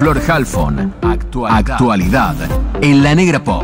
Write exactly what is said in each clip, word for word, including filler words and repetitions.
Flor Halfon. Actualidad. Actualidad en La Negra Pop.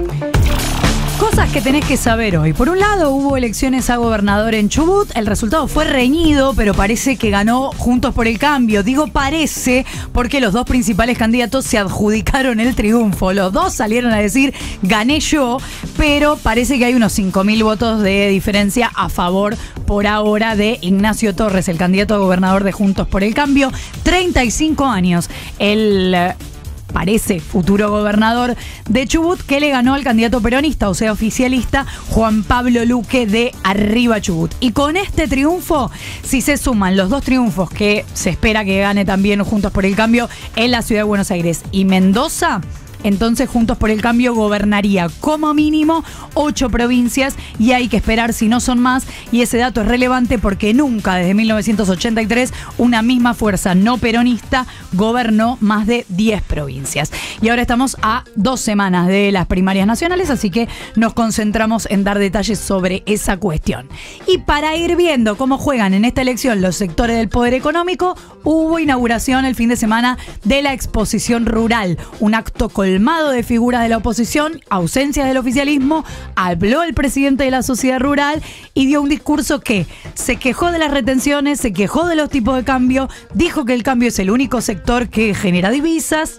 Cosas que tenés que saber hoy. Por un lado, hubo elecciones a gobernador en Chubut. El resultado fue reñido, pero parece que ganó Juntos por el Cambio. Digo parece porque los dos principales candidatos se adjudicaron el triunfo. Los dos salieron a decir, gané yo, pero parece que hay unos cinco mil votos de diferencia a favor por ahora de Ignacio Torres, el candidato a gobernador de Juntos por el Cambio. treinta y cinco años. El... parece futuro gobernador de Chubut, que le ganó al candidato peronista, o sea, oficialista, Juan Pablo Luque de Arriba Chubut. Y con este triunfo, si se suman los dos triunfos que se espera que gane también Juntos por el Cambio en la ciudad de Buenos Aires y Mendoza, entonces Juntos por el Cambio gobernaría como mínimo ocho provincias y hay que esperar si no son más, y ese dato es relevante porque nunca desde mil novecientos ochenta y tres una misma fuerza no peronista gobernó más de diez provincias. Y ahora estamos a dos semanas de las primarias nacionales, así que nos concentramos en dar detalles sobre esa cuestión. Y para ir viendo cómo juegan en esta elección los sectores del poder económico, hubo inauguración el fin de semana de la Exposición Rural, un acto colmado de figuras de la oposición, ausencias del oficialismo. Habló el presidente de la sociedad rural y dio un discurso que se quejó de las retenciones, se quejó de los tipos de cambio, dijo que el cambio es el único sector que genera divisas.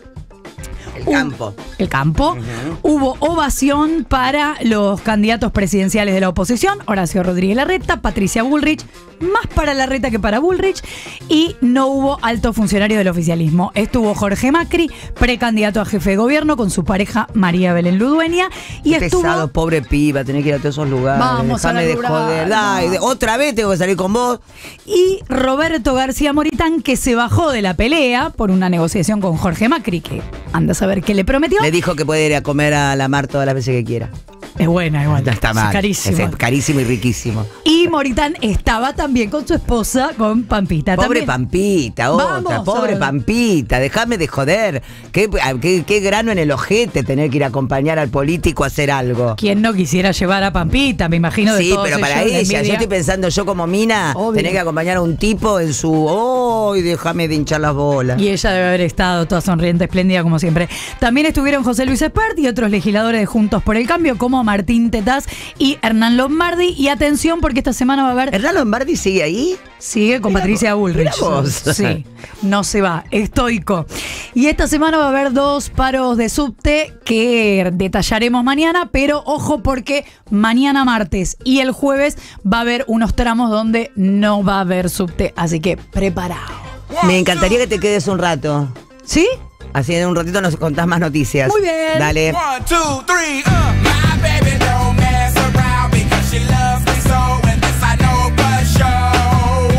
El campo. El campo. Uh-huh. Hubo ovación para los candidatos presidenciales de la oposición, Horacio Rodríguez Larreta, Patricia Bullrich, más para Larreta que para Bullrich, y no hubo altos funcionarios del oficialismo. Estuvo Jorge Macri, precandidato a jefe de gobierno, con su pareja María Belén Ludueña. Y Qué estuvo... pesado, pobre piba, tener que ir a todos esos lugares. Vamos Dejame a la de rural, joder. Ay, de- otra vez tengo que salir con vos. Y Roberto García Moritán, que se bajó de la pelea por una negociación con Jorge Macri, que anda a saber qué le prometió. Le dijo que puede ir a comer a la mar todas las veces que quiera. Es buena, igual. Está mal. Es carísimo. Es carísimo y riquísimo. Y Moritán estaba también con su esposa, con Pampita. Pobre también. Pampita, otra, Vamos, pobre a ver. Pampita, déjame de joder. ¿Qué, qué, qué grano en el ojete tener que ir a acompañar al político a hacer algo. ¿Quién no quisiera llevar a Pampita? Me imagino de Sí, todos pero para ellos, la ella, yo envidia. estoy pensando yo como mina, Obvio. tener que acompañar a un tipo en su, ¡ay, déjame de hinchar las bolas! Y ella debe haber estado toda sonriente, espléndida como siempre. También estuvieron José Luis Espert y otros legisladores de Juntos por el Cambio, como Martín Tetaz y Hernán Lombardi. Y atención, porque esta semana va a haber... ¿Hernán Lombardi sigue ahí? Sigue con Mirá Patricia vos, Bullrich. mirá vos. Sí, no se va, estoico. Y esta semana va a haber dos paros de subte que detallaremos mañana, pero ojo porque mañana martes y el jueves va a haber unos tramos donde no va a haber subte, así que preparado. Me encantaría que te quedes un rato. ¿Sí? Así en un ratito nos contás más noticias. Muy bien. Dale. One, two, three, uh. My baby don't mess around because she loves me so, and this I know for sure.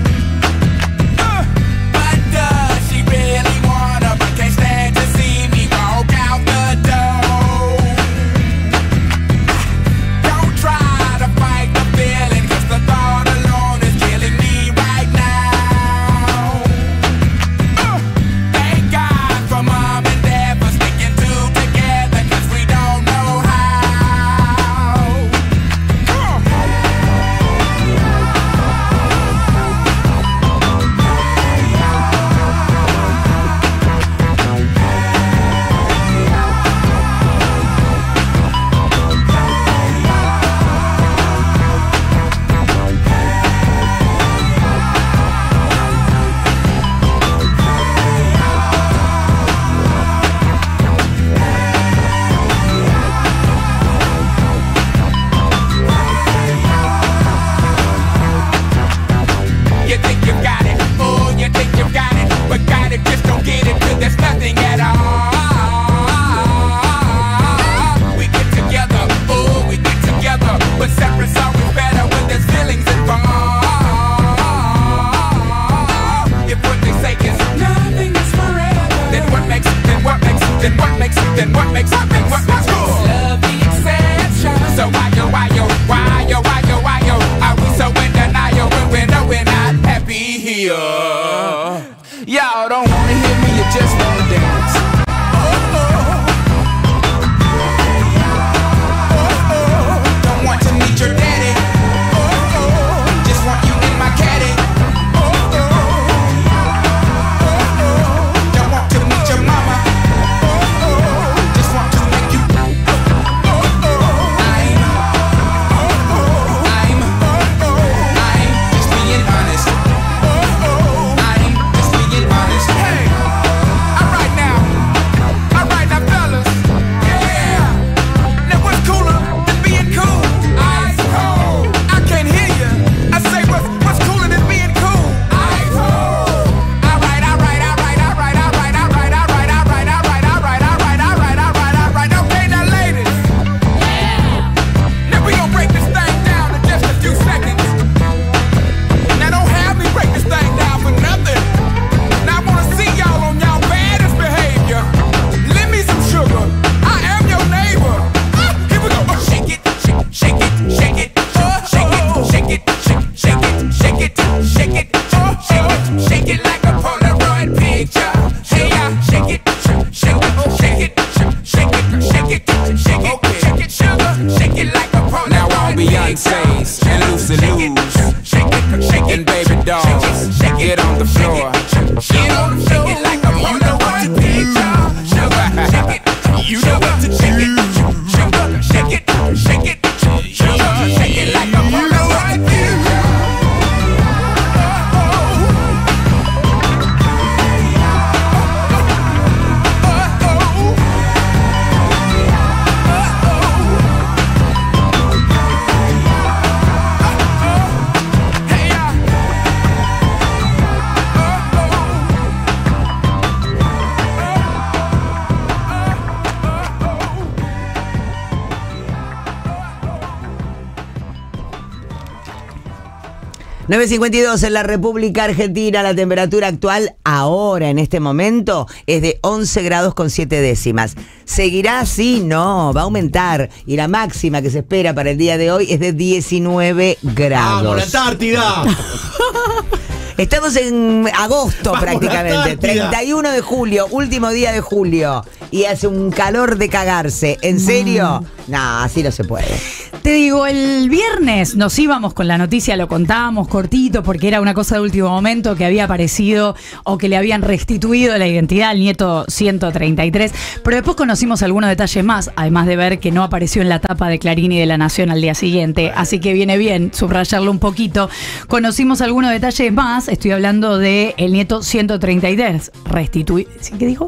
Uh, but does she really wanna, but can't stand to see me walk out the door? Don't try to fight the feeling, 'cause the thought alone is killing me right now. Uh, thank God for mom and dad for sticking two together, 'cause we don't know how. Uh. You think you got it, oh, you think you got it, but got it, just don't get it, 'cause there's nothing at all. We get together, oh, we get together, but separate's always better when there's feelings involved. If what they say is nothing is forever, then what makes, then what makes, then what makes, then what makes, what makes, what makes love the exception? So why yo, why yo, why yo, why yo, why yo, are we so in denial when we know we're not happy here? Y'all don't wanna hear me, you just wanna dance. Oh, oh. Oh, oh. Don't want to meet your daddy. Oh, oh. Just want you in my caddy. Oh, oh. Oh, oh. Don't want to meet your mama. nueve cincuenta y dos en la República Argentina. La temperatura actual ahora, en este momento, es de once grados con siete décimas. ¿Seguirá así? No, va a aumentar. Y la máxima que se espera para el día de hoy es de diecinueve grados. ¡Vamos, la Antártida! Estamos en agosto. Vamos, prácticamente. treinta y uno de julio, último día de julio. Y hace un calor de cagarse. ¿En serio? No, así no se puede. Te digo, el viernes nos íbamos con la noticia, lo contábamos cortito porque era una cosa de último momento que había aparecido o que le habían restituido la identidad al nieto ciento treinta y tres, pero después conocimos algunos detalles más, además de ver que no apareció en la tapa de Clarín y de La Nación al día siguiente, así que viene bien subrayarlo un poquito. Conocimos algunos detalles más, estoy hablando de el nieto ciento treinta y tres, restituido, ¿qué dijo?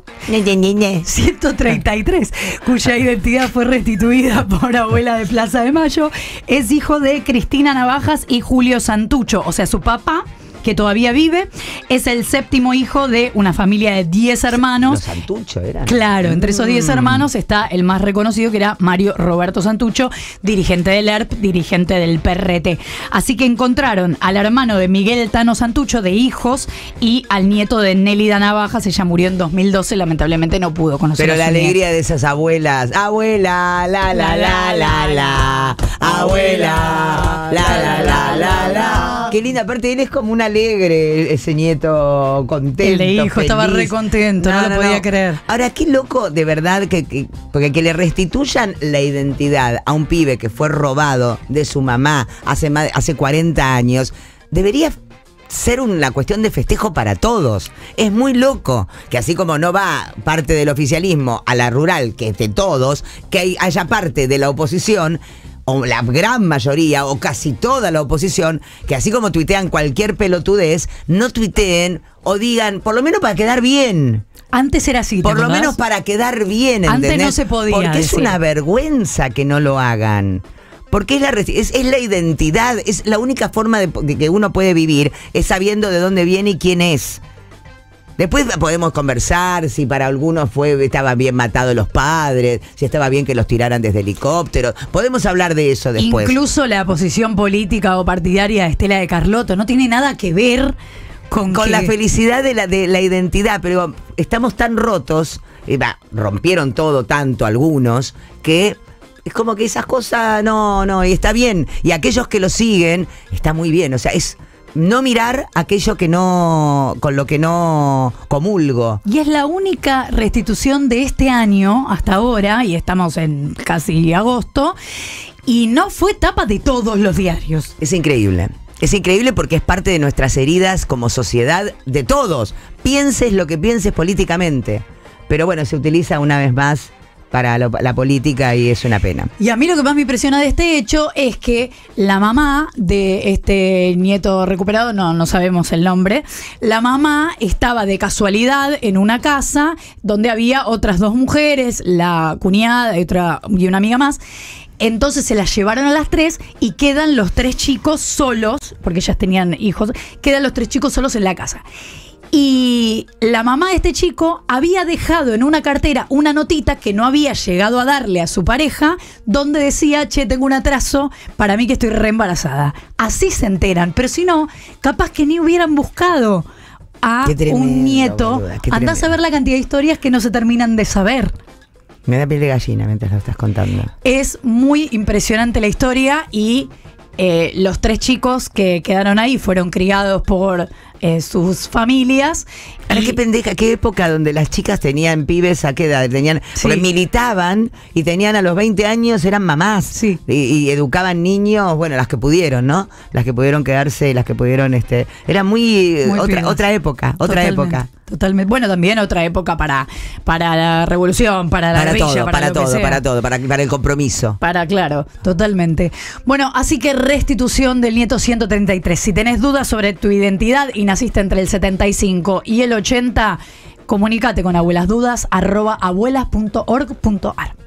ciento treinta y tres, cuya identidad fue restituida por abuela de Plaza de Mayo. Es hijo de Cristina Navajas y Julio Santucho, o sea, su papá, que todavía vive, es el séptimo hijo de una familia de diez hermanos. Los Santucho eran. Claro, entre esos diez hermanos está el más reconocido, que era Mario Roberto Santucho, dirigente del E R P, dirigente del P R T. Así que encontraron al hermano de Miguel Tano Santucho, de hijos, y al nieto de Nélida Navajas. Ella murió en dos mil doce, lamentablemente no pudo conocer Pero a la su alegría nieto. de esas abuelas. Abuela, la, la, la, la, la. Abuela, la, la, la, la, la. Qué linda, aparte él es como un alegre, ese nieto contento. El de hijo feliz. estaba re contento, no, lo podía creer. Ahora, qué loco, de verdad, que, que porque que le restituyan la identidad a un pibe que fue robado de su mamá hace, más, hace cuarenta años, debería ser una cuestión de festejo para todos. Es muy loco que así como no va parte del oficialismo a la rural, que es de todos, que hay- haya parte de la oposición, o la gran mayoría, o casi toda la oposición, que así como tuitean cualquier pelotudez, no tuiteen o digan, por lo menos para quedar bien. Antes era así, ¿te Por lo acordás? menos para quedar bien, Antes ¿entendés? no se podía Porque es decir. una vergüenza que no lo hagan. Porque es la, resi- es, es la identidad, es la única forma de, de que uno puede vivir, es sabiendo de dónde viene y quién es. Después podemos conversar si para algunos fue estaban bien matados los padres, si estaba bien que los tiraran desde helicópteros. Podemos hablar de eso después. Incluso la posición política o partidaria de Estela de Carlotto no tiene nada que ver con, Con que- la felicidad de la, de la identidad, pero estamos tan rotos, eh, va, rompieron todo tanto algunos, que es como que esas cosas no, no, y está bien. Y aquellos que lo siguen, está muy bien. O sea, es no mirar aquello que no, con lo que no comulgo. Y es la única restitución de este año hasta ahora, y estamos en casi agosto, y no fue tapa de todos los diarios. Es increíble. Es increíble porque es parte de nuestras heridas como sociedad, de todos. Pienses lo que pienses políticamente. Pero bueno, se utiliza una vez más para lo- la política y es una pena. Y a mí lo que más me impresiona de este hecho es que la mamá de este nieto recuperado, no, no sabemos el nombre, la mamá estaba de casualidad en una casa donde había otras dos mujeres, la cuñada y, otra, y una amiga más. Entonces se las llevaron a las tres y quedan los tres chicos solos, porque ellas tenían hijos, quedan los tres chicos solos en la casa. Y la mamá de este chico había dejado en una cartera una notita que no había llegado a darle a su pareja, donde decía, che, tengo un atraso, para mí que estoy re embarazada. Así se enteran, pero si no, capaz que ni hubieran buscado a Qué tremendo, un nieto. boluda, qué Andás a tremendo. ver la cantidad de historias que no se terminan de saber. Me da piel de gallina mientras lo estás contando. Es muy impresionante la historia y eh, los tres chicos que quedaron ahí fueron criados por eh, sus familias. Ahora, Y- qué pendeja, qué época donde las chicas tenían pibes a qué edad, tenían, Sí. porque militaban y tenían a los veinte años, eran mamás. Sí. Y, y educaban niños, bueno, las que pudieron, ¿no? Las que pudieron quedarse, las que pudieron, este, era muy, Muy otra, pibas. otra época, otra Totalmente, época. Totalmente. Bueno, también otra época para, para la revolución, para la Para guerrilla, todo, para, para lo que todo, sea. para todo, para, para el compromiso. Para, claro, totalmente. Bueno, así que restitución del nieto ciento treinta y tres. Si tenés dudas sobre tu identidad y naciste entre el setenta y cinco y el ochenta, comunícate con abuelasdudas arroba abuelas punto org punto ar.